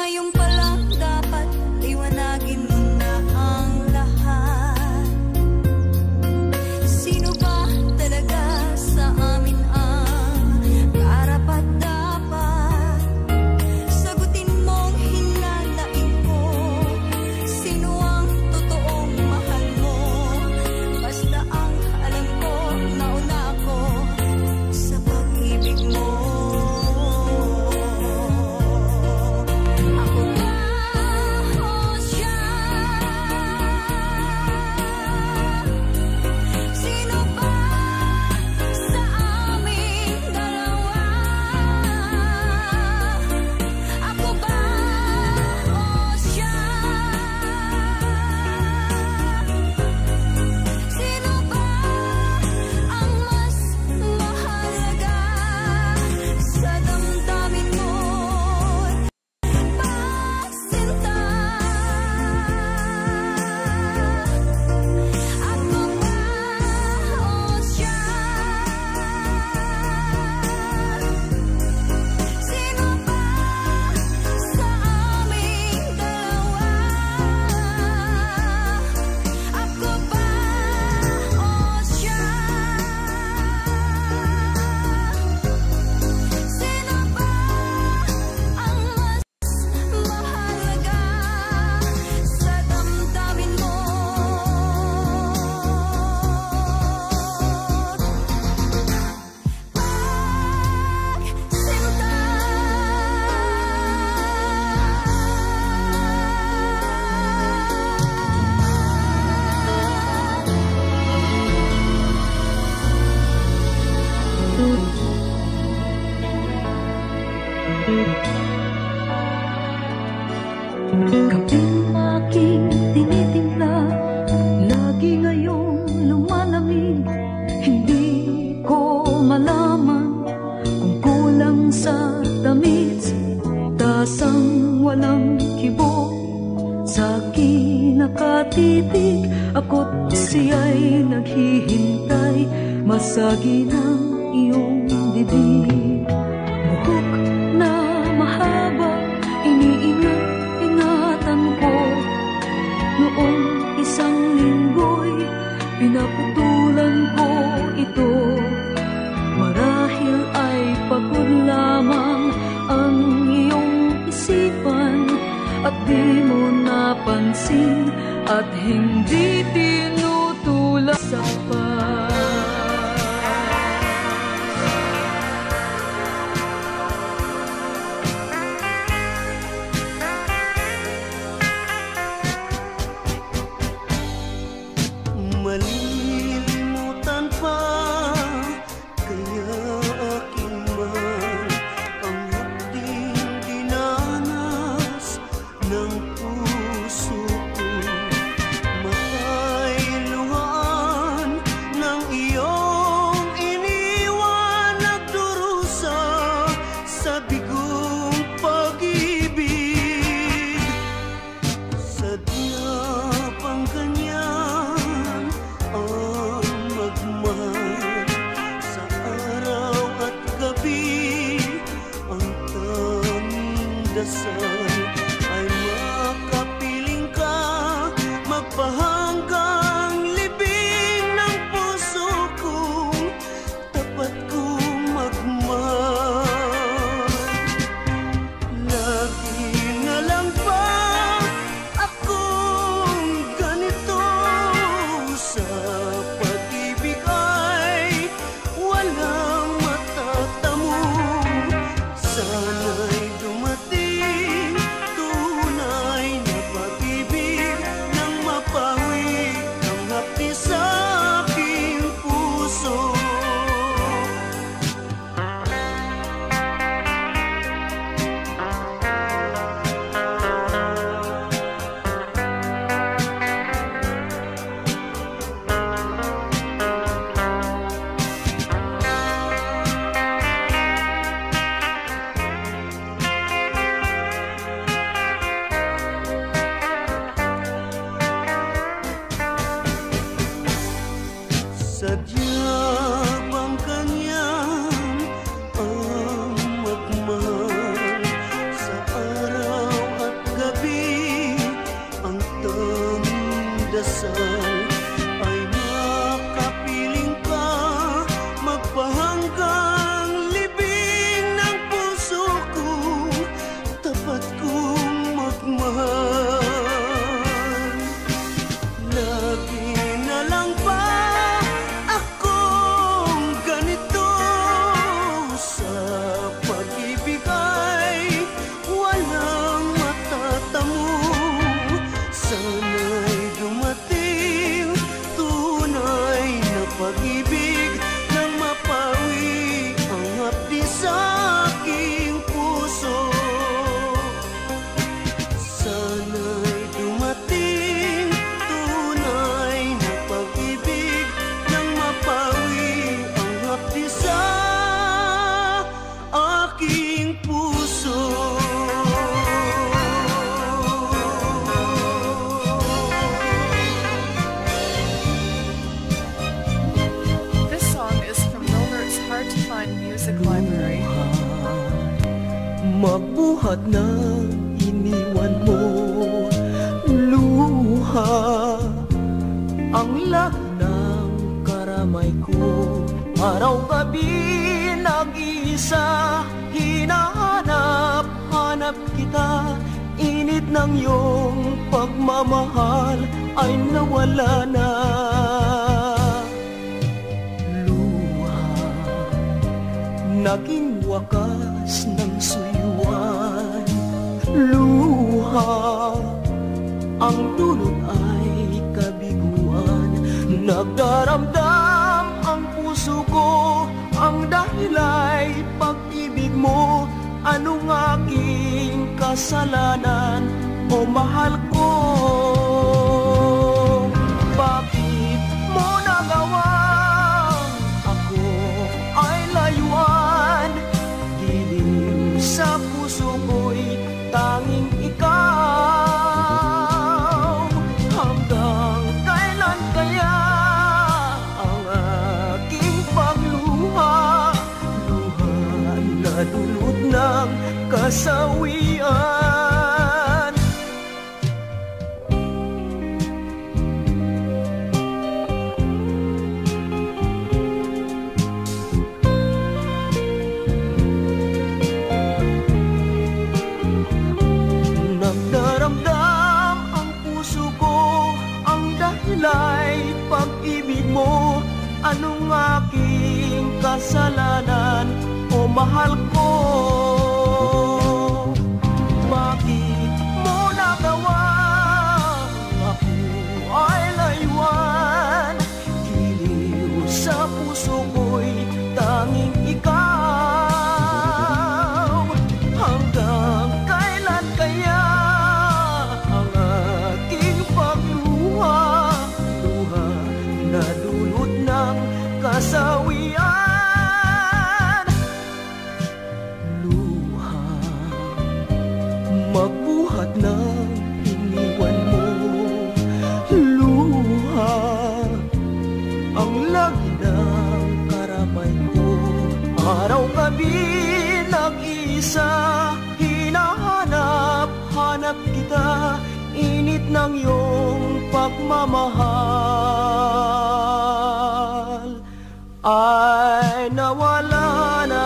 Ngayon pa lang dapat liwanagin mo na ang lahat. Sino ba talaga sa amin ang karapat-dapat? Sagutin mong hinanain ko, sino ang totoong mahal mo? Basta ang alam ko, nauna ako sa pag-ibig mo. Ako ba o siya? Sino ba sa aming dalawa? Ako ba o siya? Sino ba ang mas mahalaga sa damdamin mo? Pasinta. Ako ba o siya? Sino ba sa aming dalawa? Ako ba o siya? Sino ba ang mas mahalaga sa damdamin mo? Kaping aking tinitimpla, lagi ngayong lumalamig. Hindi ko malaman kung kulang sa tamis, tasang walang kibo. Sa akin nakatitig, ako't siya'y naghihintay, masagi ng iyong bibig. Buhok na mahaba, iniingat-ingatan ko. Noong isang linggo'y pinaputulan ko ito. Marahil ay pagod lamang ang iyong isipan, at di mo napansin at hindi tinutulak sa Malilimutan pa kaya aking mahal ang hapding dinanas ng puso ko. Matay luhaan dasal ay makapiling ka, magpahanggang libing ng puso ko, tapat kong magmahal. Lagi na lang ba akong ganito? Sa pag-ibig ay walang matatamo. Sana'y dumating tunay na pag-ibig nang mapawi ang hapdi sa aking puso. Sana'y dumating tunay na pag-ibig nang mapawi ang hapdi sa aking puso. This song is from Milner's Hard to Find Music Library. Magbuhat ng iniwan mo, luha ang lahat ng karamay ko. Araw-gabi nag-iisa, hinahanap-hanap kita. Init ng iyong pagmamahal ay nawala na. Luha, naging wakas ng suyuan. Luha, ang dulot ay kabiguan. Nagdaramdam ang puso ko, ang dahil ay pag-ibig mo. Anong aking kasalanan, o mahal ko? Bakit mo nagawang ako ay layuan? Giliw sa puso ko'y tanging ikaw. Hanggang kailan kaya ang aking pagluha? Luha na dulot ng kasawian. Nagdaramdam ang puso ko, ang dahilay pag-ibig mo. Anong aking kasalanan, o mahal ko? Bakit mo nagawa ako ay layuan? Giliw sa puso ko'y tanging ikaw. Hanggang kailan kaya ang aking pagluha? Luha na dulot ng kasawian. Luha, magbuhat ng iniwan mo. Luha, ang lagi ng karamay ko. Araw-gabi nag-isa, hinahanap-hanap kita. Init ng iyong pagmamahal ay nawala na.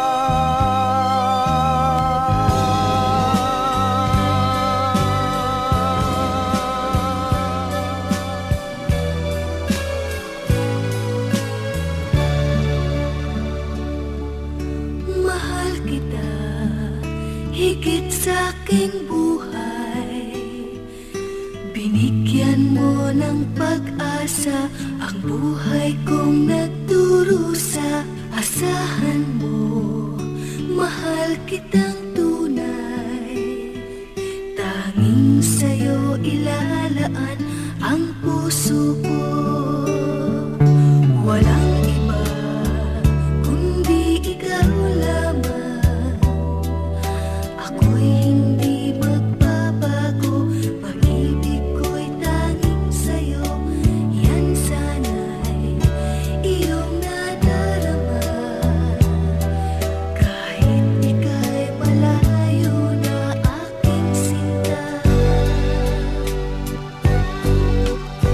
Mahal kita higit sa aking buhay. Binigyan mo ng pag-asa ang buhay kong nagdurusa. Asahan mo, mahal kitang tunay. Tanging sa'yo ilalaan ang puso ko. Walang iba kundi ikaw lamang. Ako'y hindi magbabago, pag-ibig ko'y tanging sa'yo. Yan sana'y iyong nadarama. Kahit ika'y malayo na aking sinta.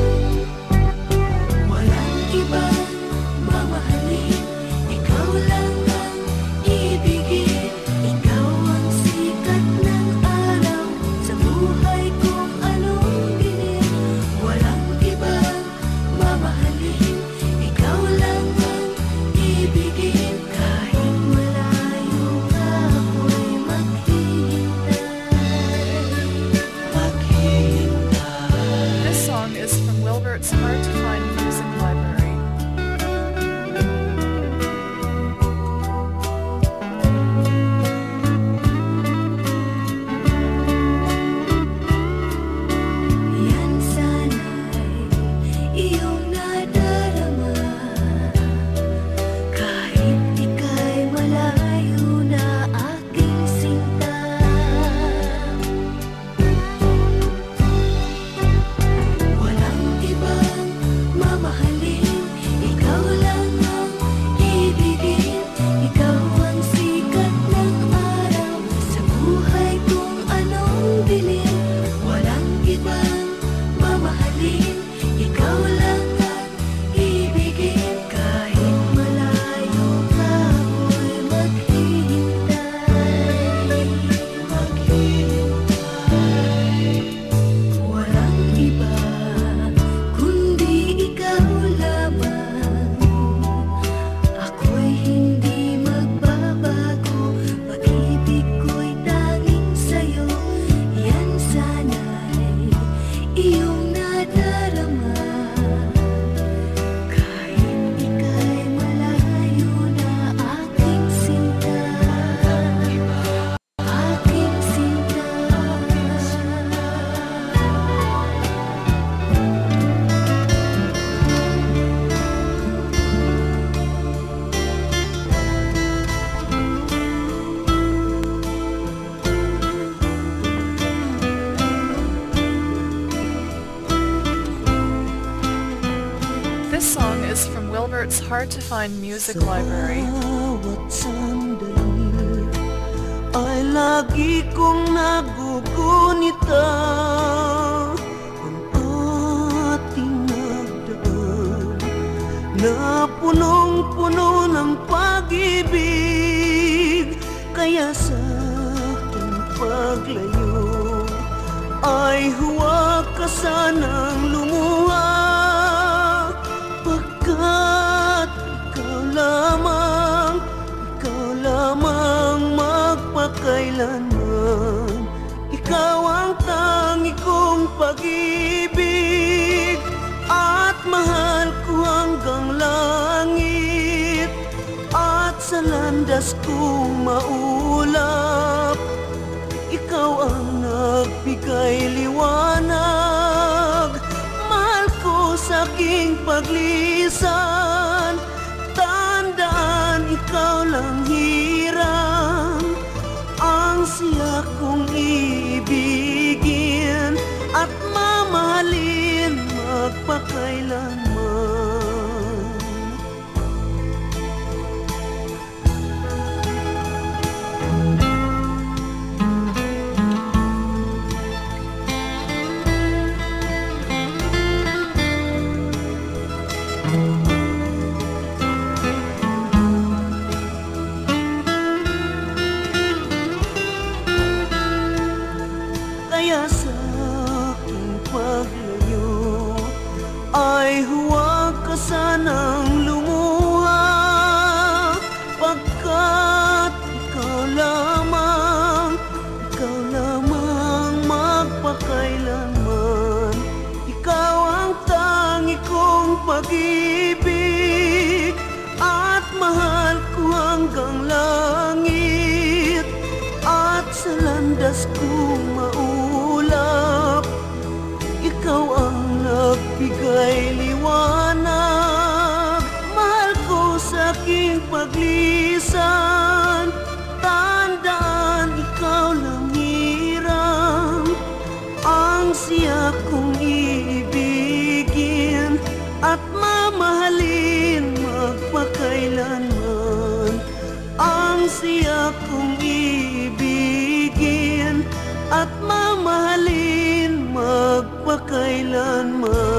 Miller's hard-to-find music library. Bawat sandali ay lagi kong nagugunita ang ating nagdaan na punong-puno ng pag-ibig. Kaya sa aking paglayo ay huwag ka sanang lumuha, pagkat ikaw lamang magpakailanman. Ikaw ang tangi kong pag-ibig at mahal ko hanggang langit, at sa landas kong maulap ikaw ang nagbigay liwanag. Mahal ko sa aking paglisan, tandaan ikaw lang hirang ang siya kong ibigin at mamahalin magpakailanman. Kaya sa aking paglayo ay huwag ka sanang lumuha, pagkat ikaw lamang magpakailanman. Ikaw ang tangi kong pag-ibig at mahal ko hanggang langit, at sa landas kong maulap ikaw ang nagbigay liwanag. Mahal ko sa aking paglisan, tandaan ikaw lang hirang ang siya kong ibigin at mamahalin magpakailanman. Ang siya kong ibigin at mamahalin magpakailanman.